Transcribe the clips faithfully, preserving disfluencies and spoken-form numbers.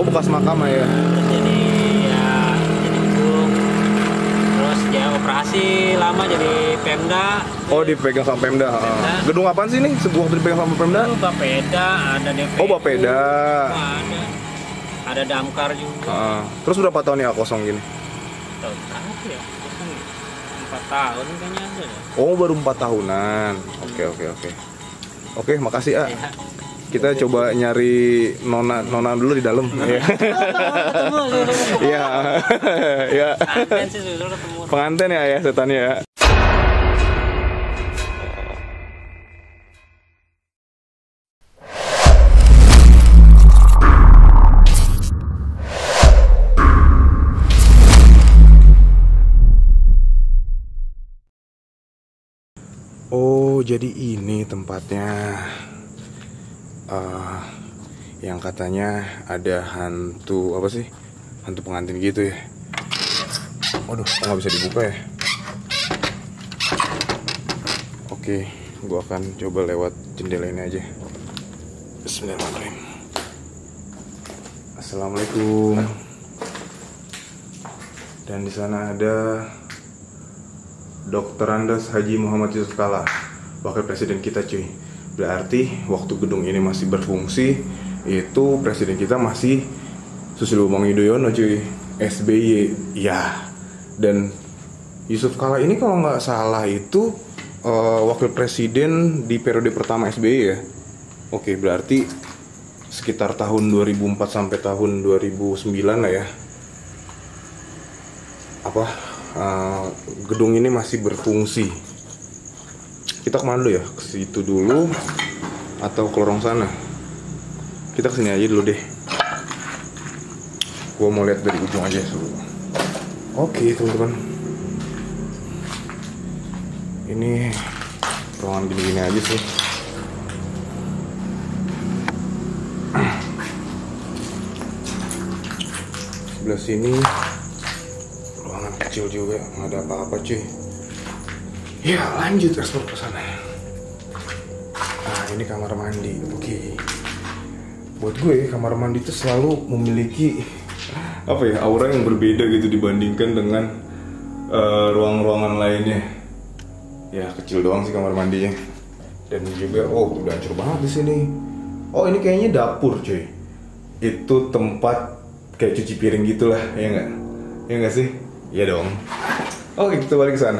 Oh, bekas makam ya. Terus jadi ya jadi gedung. Terus ya operasi lama jadi Pemda. Oh, dipegang sama Pemda. Pemda. Gedung apaan sih nih? Sebuah dipegang sama Pemda? Itu Bapeda, ada D P U. Oh, Bapeda. Ada. Ada damkar juga. Uh, terus berapa tahun ya kosong gini? Tahu berapa ya? Empat tahun kayaknya ada ya. Oh, baru empat tahunan. Oke, oke, oke. Oke, makasih ah. Ya. Kita coba nyari nona nona dulu di dalam. Iya. Iya. Iya. Pengantin sih sudah ketemu. Pengantin ya ya setannya ya. Oh, jadi ini tempatnya. Uh, yang katanya ada hantu apa sih? Hantu pengantin gitu ya. Waduh, nggak bisa dibuka ya. Oke, gua akan coba lewat jendela ini aja. Bismillahirrahmanirrahim. Assalamualaikum. Dan di sana ada Dokter Andes Haji Muhammad Yusuf Kalla, wakil presiden kita cuy. Berarti waktu gedung ini masih berfungsi, itu presiden kita masih Susilo Bambang Yudhoyono cuy, S B Y. Ya. Dan Yusuf Kalla ini kalau nggak salah itu uh, wakil presiden di periode pertama S B Y ya. Oke, berarti sekitar tahun dua ribu empat sampai tahun dua ribu sembilan lah ya. Apa? Uh, gedung ini masih berfungsi. Kita kemana dulu ya? Ke situ dulu atau ke lorong sana? Kita kesini aja dulu deh. Gua mau lihat dari ujung aja dulu. Oke teman-teman, ini ruangan gini-gini aja sih. Sebelah sini kecil juga, nggak ada apa-apa cuy. Ya lanjut ekspor ke sana. Nah ini kamar mandi. Oke. Buat gue kamar mandi itu selalu memiliki apa ya, aura yang berbeda gitu dibandingkan dengan uh, ruang-ruangan lainnya. Ya kecil doang sih kamar mandinya. Dan juga oh udah hancur banget di sini. Oh ini kayaknya dapur cuy. Itu tempat kayak cuci piring gitulah, ya nggak? Ya nggak sih? Iya dong. Oke, kita balik ke sana.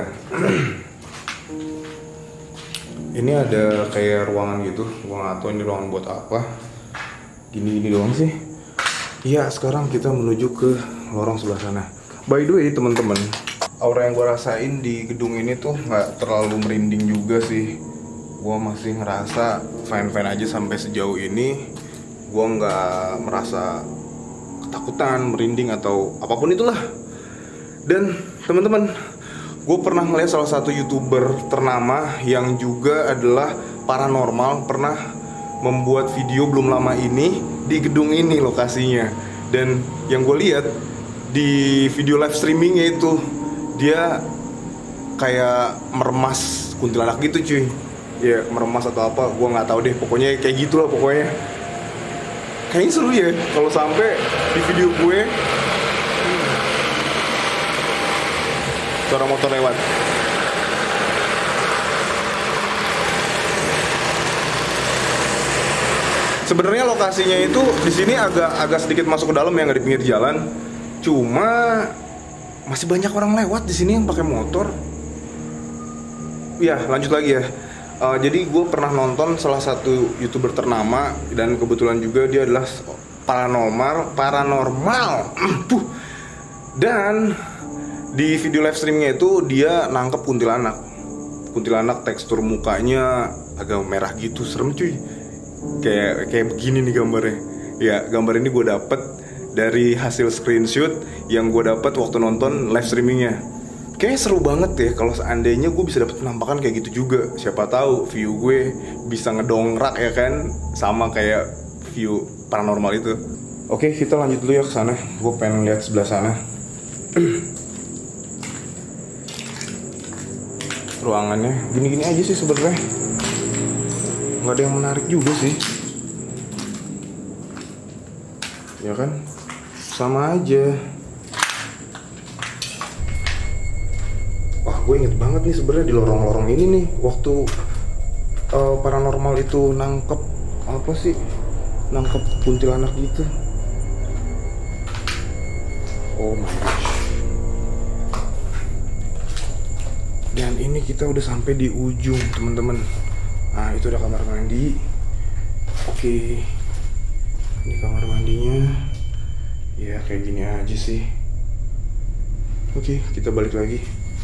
Ini ada kayak ruangan gitu. Gua nggak tahu ini ruangan buat apa. Gini-gini doang sih. Iya, sekarang kita menuju ke lorong sebelah sana. By the way, teman-teman, aura yang gua rasain di gedung ini tuh nggak terlalu merinding juga sih. Gua masih ngerasa fine-fine aja sampai sejauh ini. Gua nggak merasa ketakutan, merinding atau apapun itulah. Dan teman-teman, gue pernah ngeliat salah satu YouTuber ternama yang juga adalah paranormal, pernah membuat video belum lama ini di gedung ini lokasinya. Dan yang gue lihat di video live streamingnya itu, dia kayak meremas kuntilanak gitu cuy. Ya meremas atau apa, gue nggak tahu deh. Pokoknya kayak gitulah pokoknya. Kayaknya seru ya kalau sampai di video gue suara motor lewat. Sebenarnya lokasinya itu di sini agak agak sedikit masuk ke dalam ya, nggak di pinggir jalan. Cuma masih banyak orang lewat di sini yang pakai motor. Ya lanjut lagi ya. Uh, jadi gue pernah nonton salah satu YouTuber ternama dan kebetulan juga dia adalah paranormal, paranormal. Dan di video live streamingnya itu dia nangkep kuntilanak. Kuntilanak tekstur mukanya agak merah gitu, serem cuy. Kayak kayak begini nih gambarnya. Ya gambar ini gue dapet dari hasil screenshot yang gue dapet waktu nonton live streamingnya. Kayaknya seru banget ya kalau seandainya gue bisa dapet penampakan kayak gitu juga. Siapa tahu view gue bisa ngedongkrak ya kan, sama kayak view paranormal itu. Oke kita lanjut dulu ya ke sana. Gue pengen lihat sebelah sana. Ruangannya gini-gini aja sih sebenarnya, nggak ada yang menarik juga sih. ya kan? Sama aja. Wah, gue inget banget nih sebenarnya di lorong-lorong ini nih waktu uh, paranormal itu nangkep apa sih? Nangkep kuntilanak gitu. Oh my gosh. Dan ini kita udah sampai di ujung, teman-teman. Nah, itu udah kamar mandi. Oke. Ini kamar mandinya. Ya, kayak gini aja sih. Oke, kita balik lagi.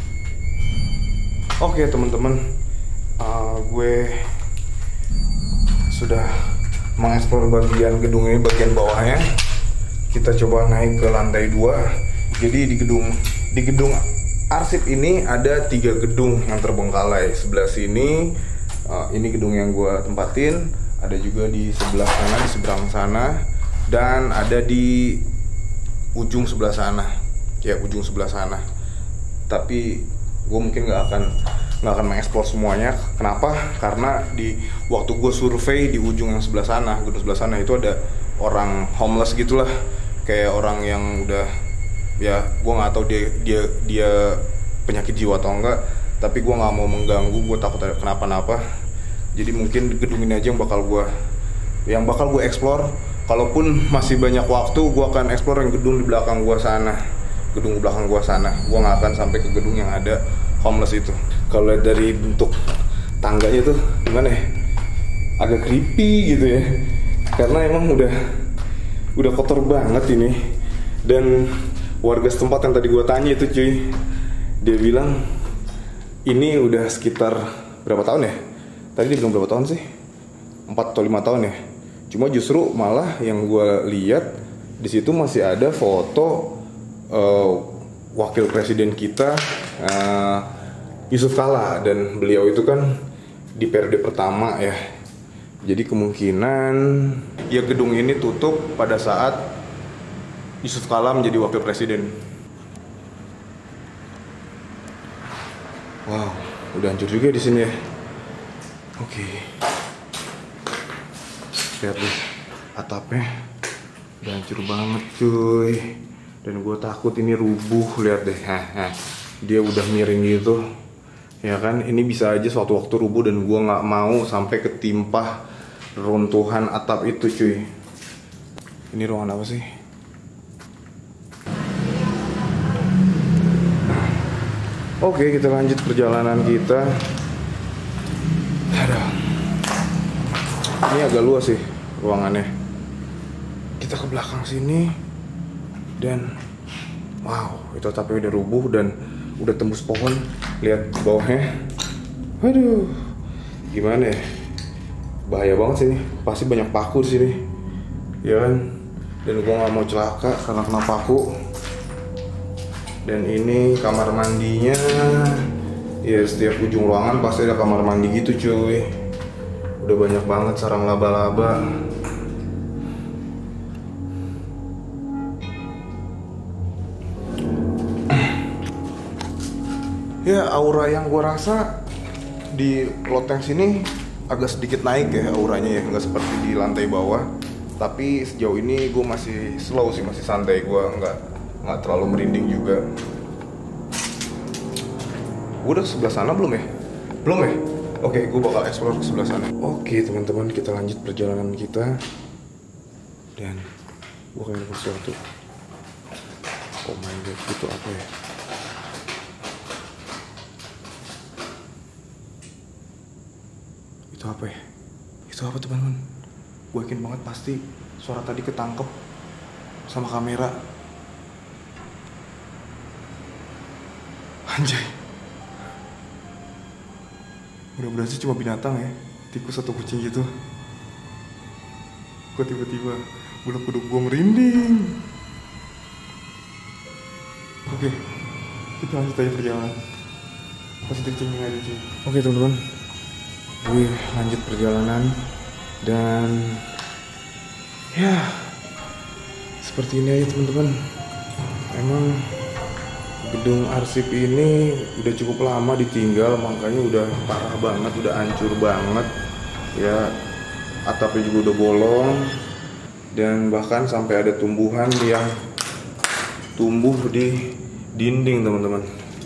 Oke, teman-teman. Uh, gue sudah mengeksplor bagian gedung ini, bagian bawahnya. Kita coba naik ke lantai dua. Jadi di gedung di gedung arsip ini ada tiga gedung yang terbengkalai. Sebelah sini, uh, ini gedung yang gue tempatin. Ada juga di sebelah sana, di seberang sana, dan ada di ujung sebelah sana. Ya, ujung sebelah sana. Tapi gue mungkin nggak akan nggak akan mengeksplor semuanya. Kenapa? Karena di waktu gue survei di ujung yang sebelah sana, gedung sebelah sana itu ada orang homeless gitulah, kayak orang yang udah, ya gue nggak tahu dia dia dia penyakit jiwa atau enggak, tapi gue nggak mau mengganggu, gue takut ada kenapa-napa. Jadi mungkin gedung ini aja yang bakal gue yang bakal gue eksplor. Kalaupun masih banyak waktu, gue akan eksplor yang gedung di belakang gue sana, gedung di belakang gue sana. Gue nggak akan sampai ke gedung yang ada homeless itu. Kalau lihat dari bentuk tangganya tuh gimana ya, agak creepy gitu ya, karena emang udah udah kotor banget ini. Dan warga setempat yang tadi gue tanya itu cuy, dia bilang ini udah sekitar berapa tahun ya? Tadi dia bilang berapa tahun sih? empat atau lima tahun ya. Cuma justru malah yang gue lihat di situ masih ada foto uh, wakil presiden kita, uh, Yusuf Kala, dan beliau itu kan di periode pertama ya. Jadi kemungkinan ya gedung ini tutup pada saat Yusuf Kala menjadi wakil presiden. Wow, udah hancur juga di sini ya. Oke. Lihat nih, atapnya udah hancur banget cuy. Dan gue takut ini rubuh, lihat deh. Hah, dia udah miring gitu. Ya kan, ini bisa aja suatu waktu rubuh dan gue nggak mau sampai ketimpa runtuhan atap itu cuy. Ini ruangan apa sih? Oke, kita lanjut perjalanan kita. Aduh. Ini agak luas sih ruangannya. Kita ke belakang sini dan wow, itu atapnya udah rubuh dan udah tembus pohon. Lihat bawahnya. Aduh. Gimana ya? Bahaya banget sih ini. Pasti banyak paku di sini. Ya kan? Dan gua nggak mau celaka karena kena paku. Dan ini kamar mandinya. Ya, setiap ujung ruangan pasti ada kamar mandi gitu cuy. Udah banyak banget sarang laba-laba. Ya, aura yang gue rasa di loteng sini agak sedikit naik ya auranya ya, nggak seperti di lantai bawah. Tapi sejauh ini gue masih slow sih, masih santai. Gue nggak nggak terlalu merinding juga. Gue udah sebelah sana belum ya? Belum ya? Oke, gue bakal explore ke sebelah sana. Oke teman-teman, kita lanjut perjalanan kita. Dan gue kayak nemu sesuatu. Oh my god, itu apa ya? Itu apa ya? Itu apa teman-teman? Gue yakin banget pasti suara tadi ketangkep sama kamera. Anjay. Mudah-mudahan sih cuma binatang ya, tikus atau kucing gitu. Kok tiba-tiba bulu kuduk gue merinding. Oke, kita lanjut aja perjalanan. Positif thinking aja sih. Oke teman-teman, gue lanjut perjalanan. Dan ya seperti ini aja teman-teman. Emang gedung arsip ini udah cukup lama ditinggal, makanya udah parah banget, udah hancur banget. Ya, atapnya juga udah bolong. dan bahkan sampai ada tumbuhan yang tumbuh di dinding teman-teman.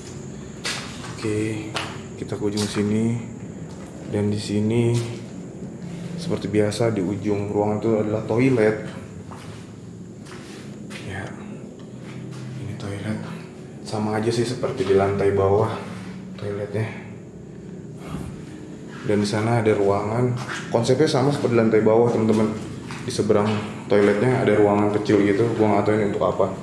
Oke, kita ke ujung sini, dan di sini seperti biasa di ujung ruangan itu adalah toilet. Ya, ini toilet sama aja sih seperti di lantai bawah toiletnya. Dan di sana ada ruangan, konsepnya sama seperti di lantai bawah teman-teman. Di seberang toiletnya ada ruangan kecil gitu, gua nggak tahu ini untuk apa.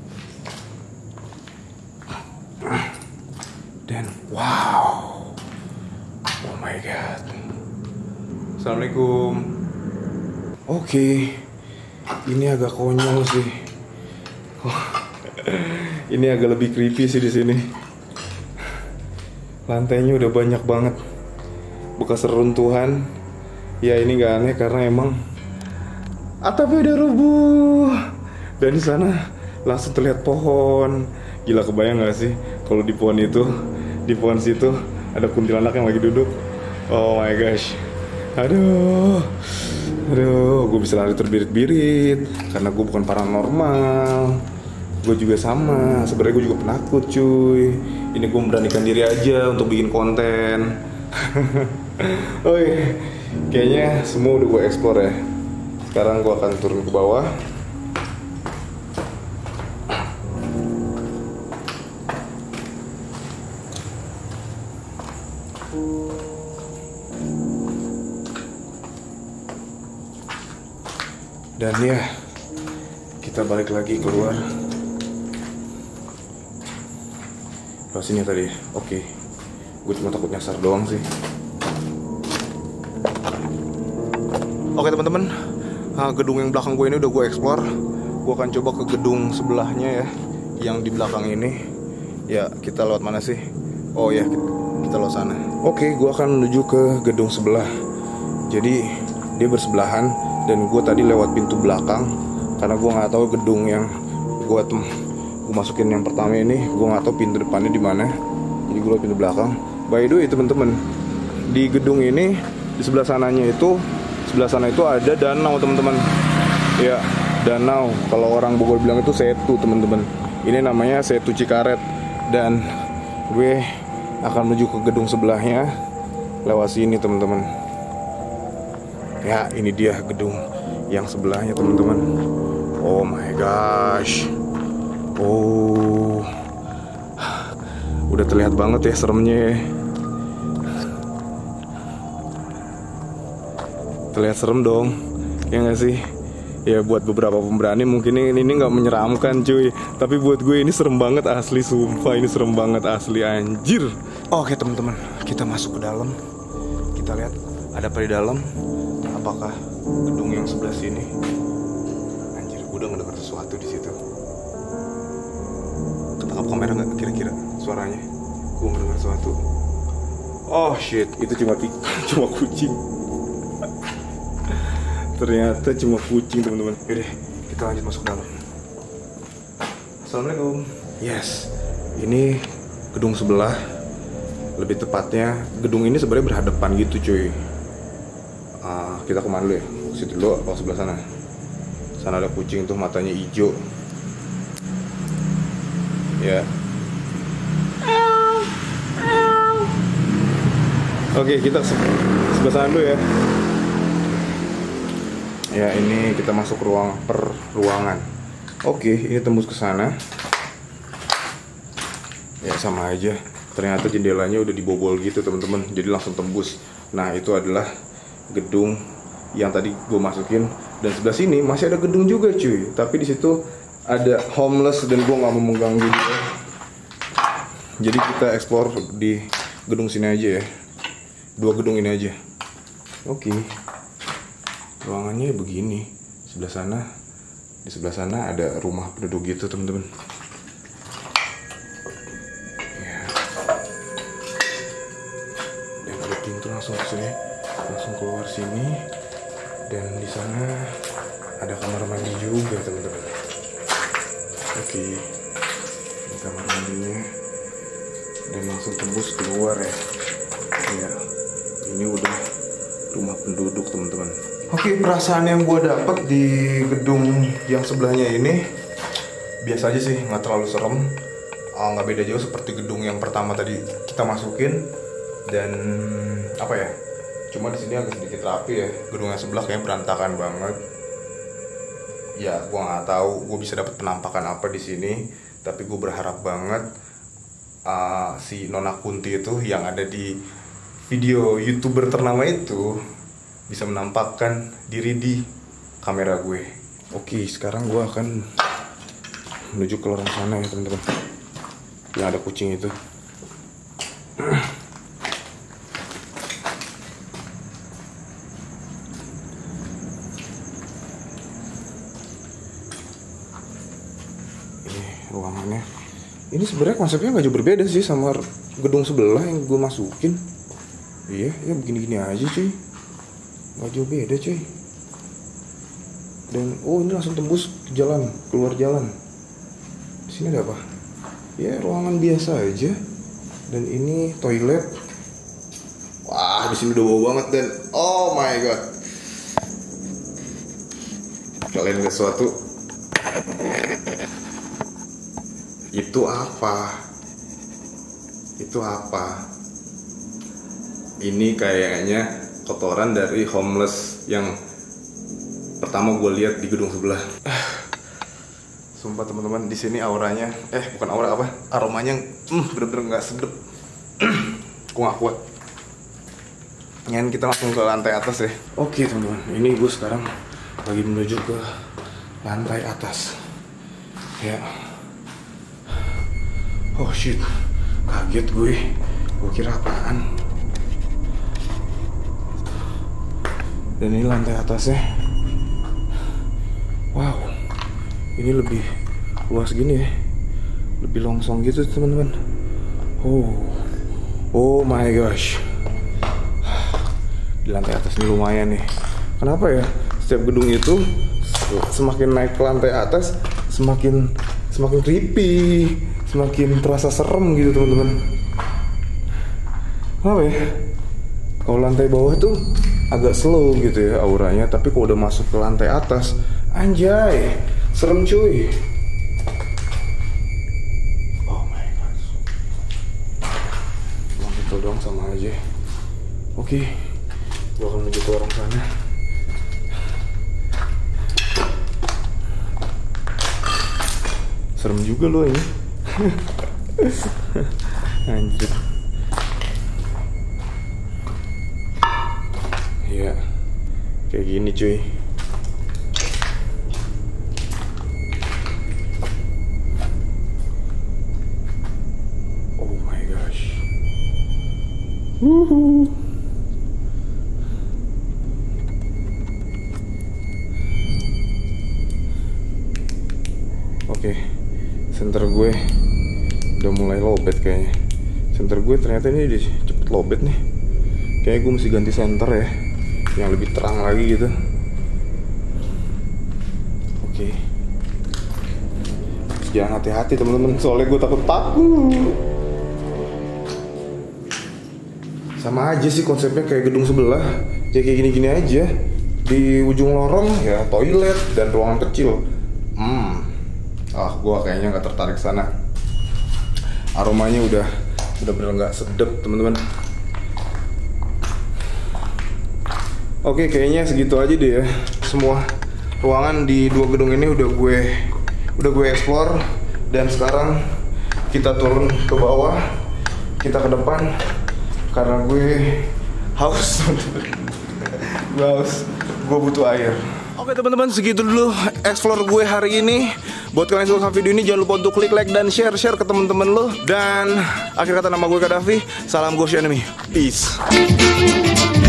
Dan wow, oh my god. Assalamualaikum. Oke, ini agak konyol sih. Oh, ini agak lebih creepy sih di sini. Lantainya udah banyak banget bekas reruntuhan. Ya ini nggak aneh karena emang atapnya udah rubuh. Dan di sana langsung terlihat pohon. Gila, kebayang nggak sih kalau di pohon itu, di pohon situ ada kuntilanak yang lagi duduk. Oh my gosh. Aduh, aduh, gue bisa lari terbirit-birit karena gue bukan paranormal. Gue juga sama, sebenarnya gue juga penakut cuy. Ini gue memberanikan diri aja untuk bikin konten. Oh iya, kayaknya semua udah gue explore ya. Sekarang gue akan turun ke bawah. Dan ya, kita balik lagi keluar. Ke sini tadi. Oke. Gue cuma takut nyasar doang sih. Oke teman-teman, nah, gedung yang belakang gue ini udah gue explore. Gue akan coba ke gedung sebelahnya ya, yang di belakang ini. Ya, kita lewat mana sih? Oh ya, kita, kita lewat sana. Oke, gue akan menuju ke gedung sebelah. Jadi dia bersebelahan, dan gue tadi lewat pintu belakang karena gue nggak tahu gedung yang gue tem gue masukin yang pertama ini, gue nggak tahu pintu depannya di mana. Jadi gue lewat pintu belakang. By the way teman-teman, di gedung ini di sebelah sananya itu, sebelah sana itu ada danau teman-teman. Ya, danau. Kalau orang Bogor bilang itu setu teman-teman. Ini namanya Setu Cikaret. Dan gue akan menuju ke gedung sebelahnya lewat sini teman-teman. Ya, ini dia gedung yang sebelahnya teman-teman. Oh my gosh. Oh, udah terlihat banget ya seremnya ya. Terlihat serem dong, ya nggak sih? Ya buat beberapa pemberani mungkin ini ini nggak menyeramkan cuy, tapi buat gue ini serem banget asli, sumpah ini serem banget asli anjir. Oke teman-teman, kita masuk ke dalam. Kita lihat ada apa di dalam. Apakah gedung yang sebelah sini? Anjir, gue udah ngedenger sesuatu di situ. Ketangkap kamera nggak kira-kira suaranya? Gue ngedenger sesuatu. Oh shit, itu cuma cuma kucing. Ternyata cuma kucing teman-teman. Yaudah, kita lanjut masuk ke dalam. Assalamualaikum. Yes, ini gedung sebelah. Lebih tepatnya gedung ini sebenarnya berhadapan gitu cuy. Uh, kita kemana dulu ya? Situ dulu atau sebelah sana? Sana ada kucing tuh, matanya hijau. Ya. Oke, kita sebelah sana dulu ya. Ya, ini kita masuk ruang per ruangan. Oke, ini tembus ke sana. Ya, sama aja. Ternyata jendelanya udah dibobol gitu, teman-teman. Jadi langsung tembus. Nah, itu adalah gedung yang tadi gue masukin. Dan sebelah sini masih ada gedung juga, cuy. Tapi di situ ada homeless dan gue nggak mau mengganggu dia. Jadi kita explore di gedung sini aja ya. Dua gedung ini aja. Oke. Ruangannya begini. Sebelah sana, di sebelah sana ada rumah penduduk gitu teman-teman. Ya. Dan ada pintu langsung ke sini, langsung keluar sini. Dan di sana ada kamar mandi juga teman-teman. Oke, ini kamar mandinya. Dan langsung tembus keluar ya. Ya, ini udah rumah penduduk teman-teman. Oke, perasaan yang gue dapet di gedung yang sebelahnya ini biasa aja sih, nggak terlalu serem. Uh, nggak beda jauh seperti gedung yang pertama tadi kita masukin. Dan apa ya? Cuma di sini agak sedikit rapi ya. Gedung yang sebelah kayaknya berantakan banget. Ya, gue nggak tahu gue bisa dapat penampakan apa di sini. Tapi gue berharap banget uh, si Nona Kunti itu yang ada di video YouTuber ternama itu bisa menampakkan diri di kamera gue. Oke, sekarang gue akan menuju ke lorong sana ya teman-teman. Yang ada kucing itu. Ruangannya ini sebenarnya konsepnya nggak jauh berbeda sih sama gedung sebelah yang gue masukin. Iya, ya begini-gini aja cuy, nggak jauh beda cuy. Dan oh ini langsung tembus ke jalan, keluar jalan. Di sini ada apa? Ya ruangan biasa aja. Dan ini toilet. Wah, di sini udah bau banget dan oh my god. Kalian lihat sesuatu? Itu apa? Itu apa? Ini kayaknya kotoran dari homeless yang pertama gue lihat di gedung sebelah. Sumpah teman-teman, di sini auranya, eh bukan aura apa? Aromanya, hmm, bener-bener nggak sedep. Gue nggak kuat. Nyan kita langsung ke lantai atas ya. Oke teman-teman, ini gue sekarang lagi menuju ke lantai atas. Ya. Oh shit, kaget gue. Gue kira apaan. Dan ini lantai atasnya. Wow, ini lebih luas gini ya. Lebih longsong gitu teman-teman. Oh, oh my gosh. Di lantai atas ini lumayan nih. Kenapa ya? Setiap gedung itu semakin naik ke lantai atas, semakin semakin creepy, semakin terasa serem gitu teman-teman. Kenapa ya? Kalau lantai bawah tuh agak slow gitu ya auranya, tapi kalau udah masuk ke lantai atas, anjay, serem cuy. Oh my god. Cuma itu doang sama aja. Oke, gua akan menuju ke lorong sana. Serem juga loh ini. Anjir. Ya, kayak gini cuy. Oh my gosh. Wuhu. Oke, center gue udah mulai lowbat kayaknya. Center gue ternyata ini udah cepet lowbat nih. Kayaknya gue mesti ganti center ya, yang lebih terang lagi gitu. Oke, jangan hati-hati teman-teman, soalnya gue takut takut. Sama aja sih konsepnya kayak gedung sebelah, ya kayak gini-gini aja. Di ujung lorong ya toilet dan ruangan kecil. Hmm, ah gue kayaknya nggak tertarik sana. Aromanya udah udah bener nggak sedep teman-teman. Oke, kayaknya segitu aja deh ya. Semua ruangan di dua gedung ini udah gue udah gue explore, dan sekarang kita turun ke bawah, kita ke depan karena gue haus. Gue haus, gue butuh air. Oke teman-teman, segitu dulu explore gue hari ini. Buat kalian yang suka video ini, jangan lupa untuk klik like dan share share ke teman-teman lo. Dan akhir kata, nama gue Kadafi. Salam Ghost Enemy. Peace.